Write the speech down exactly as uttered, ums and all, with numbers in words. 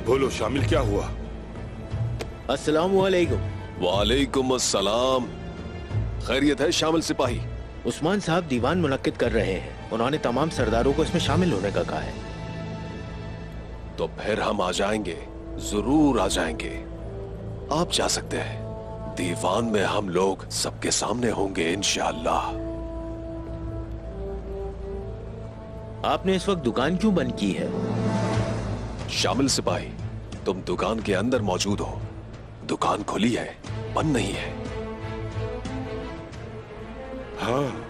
बोलो शामिल, क्या हुआ? अस्सलामु अलैकुम। वालेकुम अस्सलाम। खैरियत है शामिल सिपाही? उस्मान साहब दीवान मुनक्किद कर रहे हैं, उन्होंने तमाम सरदारों को इसमें शामिल होने का कहा है। तो फिर हम आ जाएंगे, जरूर आ जाएंगे। आप जा सकते हैं। दीवान में हम लोग सबके सामने होंगे इंशाअल्लाह। आपने इस वक्त दुकान क्यों बंद की है? शामिल सिपाही, तुम दुकान के अंदर मौजूद हो। दुकान खुली है, बंद नहीं है। हाँ,